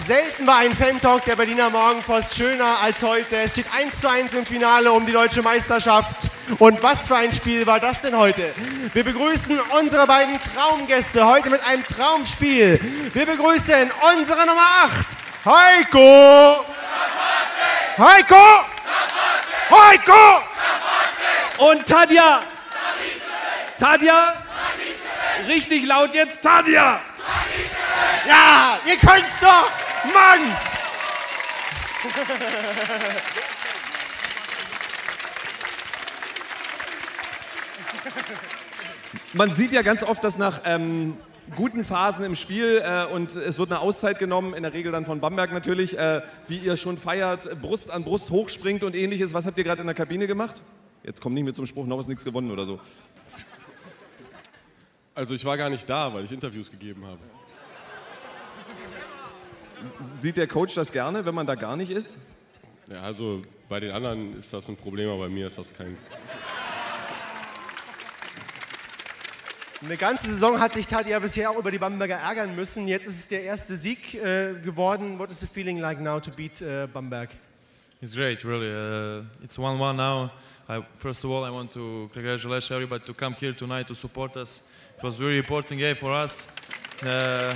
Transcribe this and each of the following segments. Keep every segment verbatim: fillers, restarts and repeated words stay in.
Selten war ein Fan-Talk der Berliner Morgenpost schöner als heute. Es steht eins zu eins im Finale um die deutsche Meisterschaft. Und was für ein Spiel war das denn heute? Wir begrüßen unsere beiden Traumgäste heute mit einem Traumspiel. Wir begrüßen unsere Nummer acht, Heiko! Heiko! Heiko! Und Tadja! Tadja! Richtig laut jetzt, Tadja! Ja, ihr könnt's doch! Mann! Man sieht ja ganz oft, dass nach ähm, guten Phasen im Spiel äh, und es wird eine Auszeit genommen, in der Regel dann von Bamberg natürlich, äh, wie ihr schon feiert, Brust an Brust hochspringt und ähnliches. Was habt ihr gerade in der Kabine gemacht? Jetzt kommt nicht mehr zum Spruch, noch ist nichts gewonnen oder so. Also ich war gar nicht da, weil ich Interviews gegeben habe. Sieht der Coach das gerne, wenn man da gar nicht ist? Ja, also bei den anderen ist das ein Problem, aber bei mir ist das kein... Eine ganze Saison hat sich Tadja bisher auch über die Bamberger ärgern müssen. Jetzt ist es der erste Sieg äh, geworden. What is the feeling like now to beat uh, Bamberg? It's great, really. Uh, it's one one now. I, first of all, I want to congratulate everybody to come here tonight to support us. It was a very important game for us. Uh,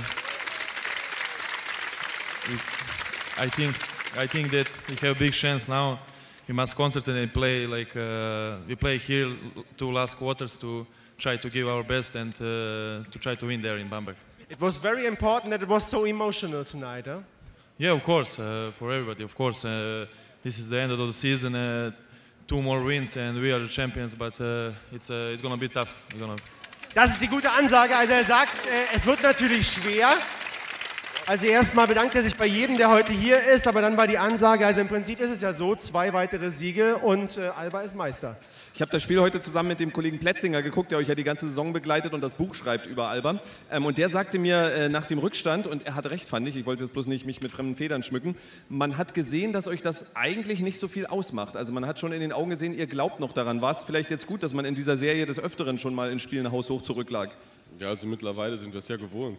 I think I think that we have a big chance now. We must concentrate and play like uh, we play here two last quarters to try to give our best and uh, to try to win there in Bamberg. It was very important that it was so emotional tonight, huh? Yeah, of course, uh, for everybody, of course. Uh, this is the end of the season. Uh, two more wins and we are the champions, but uh, it's uh, it's gonna be tough. We're gonna... Das ist die gute Ansage. Also er sagt, äh, es wird natürlich schwer. Also erstmal bedankt er sich bei jedem, der heute hier ist, aber dann war die Ansage, also im Prinzip ist es ja so, zwei weitere Siege und äh, Alba ist Meister. Ich habe das Spiel heute zusammen mit dem Kollegen Plätzinger geguckt, der euch ja die ganze Saison begleitet und das Buch schreibt über Alba. Ähm, und der sagte mir äh, nach dem Rückstand, und er hat recht, fand ich, ich wollte jetzt bloß nicht mich mit fremden Federn schmücken, man hat gesehen, dass euch das eigentlich nicht so viel ausmacht. Also man hat schon in den Augen gesehen, ihr glaubt noch daran. War es vielleicht jetzt gut, dass man in dieser Serie des Öfteren schon mal in Spielen haushoch zurücklag? Ja, also mittlerweile sind wir es ja gewohnt.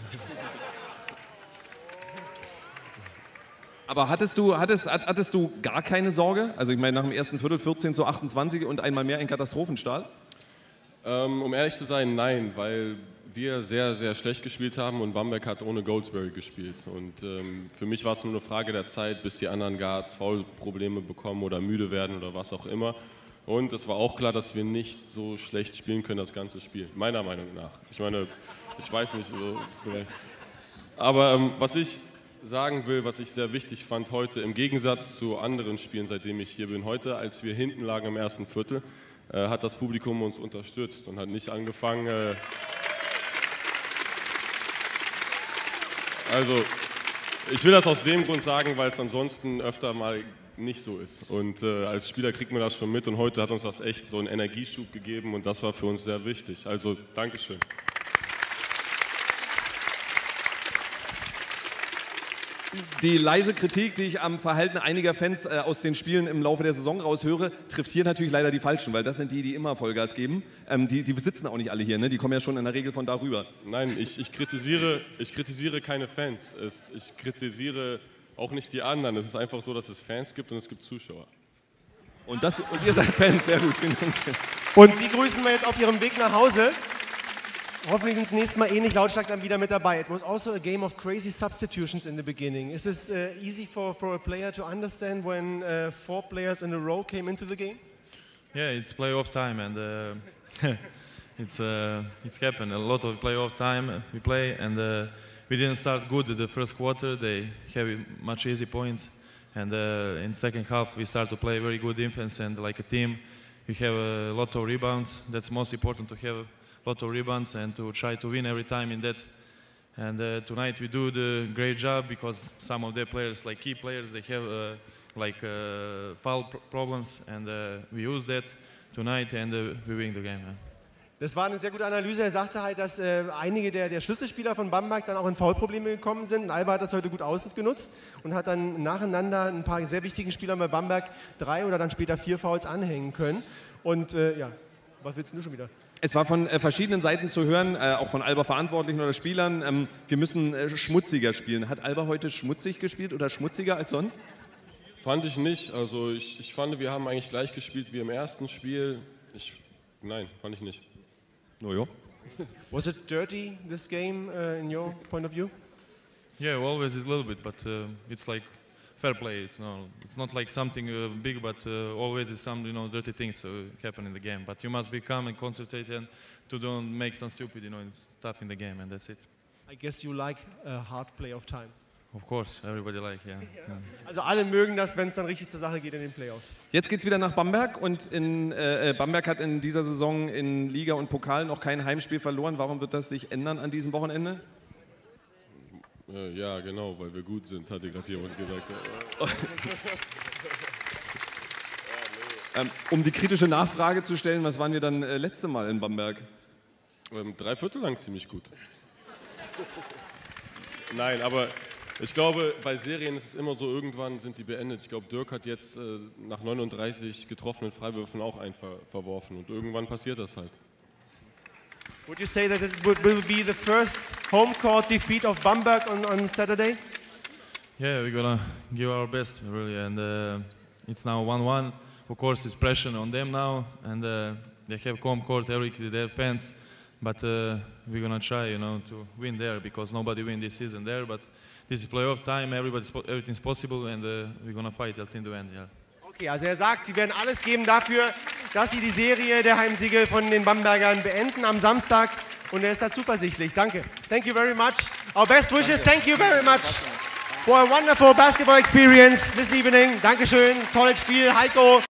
Aber hattest du, hattest, hattest du gar keine Sorge? Also ich meine, nach dem ersten Viertel vierzehn zu achtundzwanzig und einmal mehr ein Katastrophenstart? Ähm, um ehrlich zu sein, nein, weil wir sehr, sehr schlecht gespielt haben und Bamberg hat ohne Goldsberry gespielt. Und ähm, für mich war es nur eine Frage der Zeit, bis die anderen Guards Foul-Probleme bekommen oder müde werden oder was auch immer. Und es war auch klar, dass wir nicht so schlecht spielen können, das ganze Spiel, meiner Meinung nach. Ich meine, ich weiß nicht, so vielleicht. Aber ähm, was ich sagen will, was ich sehr wichtig fand heute, im Gegensatz zu anderen Spielen, seitdem ich hier bin, heute, als wir hinten lagen im ersten Viertel, äh, hat das Publikum uns unterstützt und hat nicht angefangen, äh also ich will das aus dem Grund sagen, weil es ansonsten öfter mal nicht so ist und äh, als Spieler kriegt man das schon mit und heute hat uns das echt so einen Energieschub gegeben und das war für uns sehr wichtig, also Dankeschön. Die leise Kritik, die ich am Verhalten einiger Fans äh, aus den Spielen im Laufe der Saison raushöre, trifft hier natürlich leider die Falschen, weil das sind die, die immer Vollgas geben. Ähm, die, die sitzen auch nicht alle hier, ne? Die kommen ja schon in der Regel von darüber. Nein, ich, ich, kritisiere, ich kritisiere keine Fans. Es, ich kritisiere auch nicht die anderen. Es ist einfach so, dass es Fans gibt und es gibt Zuschauer. Und, das, und ihr seid Fans, sehr gut, vielen Dank. Und die grüßen wir jetzt auf ihrem Weg nach Hause. Hoffentlich sind das nächste Mal ähnlich lautstark dann wieder mit dabei. It was also a game of crazy substitutions in the beginning. Is this uh, easy for, for a player to understand when uh, four players in a row came into the game? Yeah, it's playoff time and uh, it's uh, it's happened. A lot of playoff time we play and uh, we didn't start good in the first quarter. They have much easy points and uh, in second half we start to play very good defense and like a team we have a lot of rebounds. That's most important to have. Lot of rebounds and to try to win every time in that. And uh, tonight we do the great job because some of the players, like key players, they have uh, like uh, foul pr problems and uh, we use that tonight and uh, we win the game. Yeah. Das war eine sehr gute Analyse. Er sagte halt, dass äh, einige der, der Schlüsselspieler von Bamberg dann auch in Foulprobleme gekommen sind. Und Alba hat das heute gut ausgenutzt und hat dann nacheinander ein paar sehr wichtigen Spielern bei Bamberg drei oder dann später vier Fouls anhängen können. Und äh, ja, was willst du schon wieder? Es war von äh, verschiedenen Seiten zu hören, äh, auch von Alba-Verantwortlichen oder Spielern, ähm, wir müssen äh, schmutziger spielen. Hat Alba heute schmutzig gespielt oder schmutziger als sonst? Fand ich nicht. Also ich, ich fand, wir haben eigentlich gleich gespielt wie im ersten Spiel. Ich, nein, fand ich nicht. No, ja. Was it dirty, this game, uh, in your point of view? Yeah, always is a little bit, but uh, it's like fair play. It's no, it's not like something uh, big, but uh, always is some, you know, dirty things uh, happen in the game. But you must be calm and concentrate and to don't make some stupid, you know, stuff in the game, and that's it. I guess you like uh, hard playoff times. Of course, everybody like, yeah. yeah. Also alle mögen das, wenn es dann richtig zur Sache geht in den Playoffs. Jetzt geht es wieder nach Bamberg und in, äh, Bamberg hat in dieser Saison in Liga und Pokal noch kein Heimspiel verloren. Warum wird das sich ändern an diesem Wochenende? Äh, ja, genau, weil wir gut sind, hatte gerade jemand gesagt. ähm, um die kritische Nachfrage zu stellen, was waren wir dann äh, letzte Mal in Bamberg? Ähm, drei Viertel lang ziemlich gut. Nein, aber ich glaube, bei Serien ist es immer so, irgendwann sind die beendet. Ich glaube, Dirk hat jetzt äh, nach neununddreißig getroffenen Freiwürfen auch einen ver verworfen und irgendwann passiert das halt. Would you say that it will be the first home court defeat of Bamberg on, on Saturday? Yeah, we're gonna give our best, really, and uh, it's now one one. Of course, it's pressure on them now, and uh, they have home court every their fans, but uh, we're gonna try, you know, to win there because nobody win this season there. But this is playoff time, everybody's everything's possible, and uh, we're gonna fight till the end. Yeah. Okay, also er sagt, sie werden alles geben dafür, dass sie die Serie der Heimsiege von den Bambergern beenden am Samstag. Und er ist da zuversichtlich. Danke. Thank you very much. Our best wishes. Thank you very much for a wonderful basketball experience this evening. Dankeschön. Tolles Spiel. Heiko.